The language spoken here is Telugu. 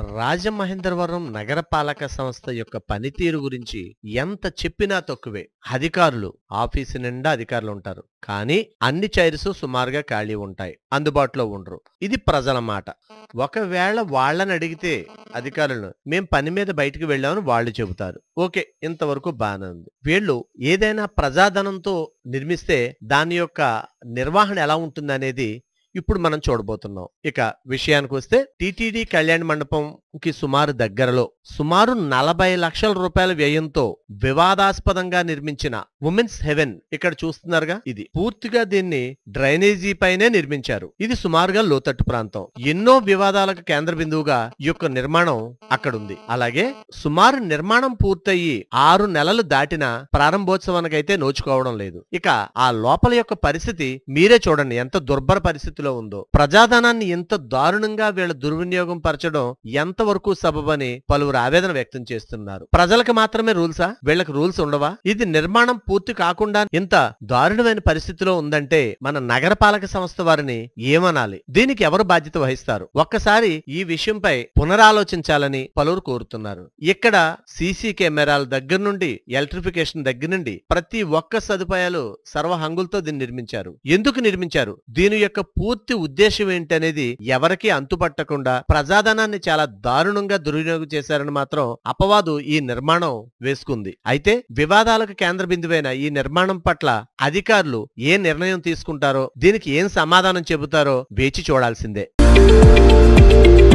రాజమహేంద్రవరం నగరపాలక సంస్థ యొక్క పనితీరు గురించి ఎంత చెప్పినా తక్కువే. అధికారులు ఆఫీసు నిండా అధికారులు ఉంటారు, కానీ అన్ని చైర్స్ సుమారుగా ఖాళీ ఉంటాయి, అందుబాటులో ఉండరు. ఇది ప్రజల మాట. ఒకవేళ వాళ్ళని అడిగితే అధికారులను మేం పని మీద బయటికి వెళ్ళామని వాళ్ళు చెబుతారు. ఓకే, ఇంతవరకు బాగానే ఉంది. వీళ్ళు ఏదైనా ప్రజాధనంతో నిర్మిస్తే దాని యొక్క నిర్వహణ ఎలా ఉంటుందనేది ఇప్పుడు మనం చూడబోతున్నాం. ఇక విషయానికి వస్తే టిటిడి కళ్యాణ మండపంకి సుమారు దగ్గరలో సుమారు 40 లక్షల రూపాయల వ్యయంతో వివాదాస్పదంగా నిర్మించిన ఉమెన్స్ హెవెన్ ఇక్కడ చూస్తున్నారుగా, ఇది పూర్తిగా దీన్ని డ్రైనేజీ పైనే నిర్మించారు. ఇది సుమారుగా లోతట్టు ప్రాంతం. ఎన్నో వివాదాలకు కేంద్ర బిందువుగా ఈ యొక్క నిర్మాణం అక్కడుంది. అలాగే సుమారు నిర్మాణం పూర్తయి 6 నెలలు దాటినా ప్రారంభోత్సవానికైతే నోచుకోవడం లేదు. ఇక ఆ లోపల యొక్క పరిస్థితి మీరే చూడండి, ఎంత దుర్భర పరిస్థితిలో ఉందో. ప్రజాధనాన్ని ఎంత దారుణంగా వీళ్ళ దుర్వినియోగం పరచడం ఎంతవరకు సబబని పలువురు ఆవేదన వ్యక్తం చేస్తున్నారు. ప్రజలకు మాత్రమే రూల్సా? వీళ్ళకి రూల్స్ ఉండవా? ఇది నిర్మాణం పూర్తి కాకుండా ఇంత దారుణమైన పరిస్థితిలో ఉందంటే మన నగరపాలక సంస్థ వారిని ఏమనాలి? దీనికి ఎవరు బాధ్యత వహిస్తారు? ఒక్కసారి ఈ విషయంపై పునరాలోచించాలని పలువురు కోరుతున్నారు. ఇక్కడ సీసీ కెమెరాల దగ్గర నుండి ఎలక్ట్రిఫికేషన్ దగ్గర నుండి ప్రతి ఒక్క సదుపాయాలు సర్వహంగులతో దీన్ని నిర్మించారు. ఎందుకు నిర్మించారు? దీని యొక్క పూర్తి ఉద్దేశం ఏంటనేది ఎవరికీ అంతుపట్టకుండా ప్రజాధనాన్ని చాలా దారుణంగా దుర్వినియోగం చేశారని మాత్రం అపవాదు ఈ నిర్మాణం వేసుకుంది. అయితే వివాదాలకు కేంద్ర బిందువైన ఈ నిర్మాణం పట్ల అధికారులు ఏ నిర్ణయం తీసుకుంటారో, దీనికి ఏం సమాధానం చెబుతారో వేచి చూడాల్సిందే.